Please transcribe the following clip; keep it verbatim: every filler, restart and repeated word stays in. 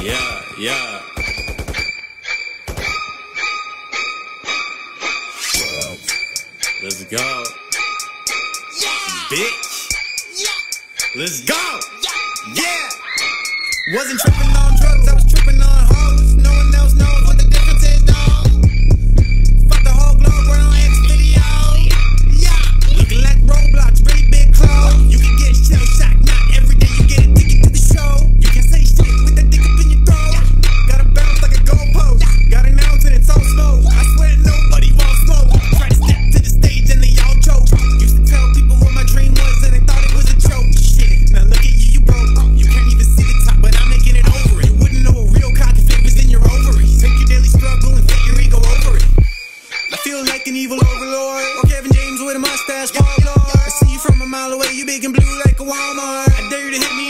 yeah, yeah. Let's go. Yeah. Bitch. Yeah. Let's go. Yeah. Yeah. Wasn't tripping on drugs, I was tripping on hoes. No one else knows what the difference is, dog. Fuck the whole globe, we're on X video. Yeah. Looking like Roblox, really big clothes. You can get shell shocked, not every day you get a ticket to the show. You can say shit with that dick up in your throat. Gotta bounce like a goalpost. Got an ounce and it's so slow. I swear nobody won't slow. Try to step to the stage and they all choke. Used to tell people what my dream was and they thought it was a joke. Shit, now look at you, you broke. You can't even see the top, but I'm making it over it. You wouldn't know a real cock if it was in your ovaries. Take your daily struggle and take your ego over it. I feel like an evil overlord, or Kevin James with a mustache, Paul Lord. I see you from a mile away, you big and blue like a Walmart. I dare you to hit me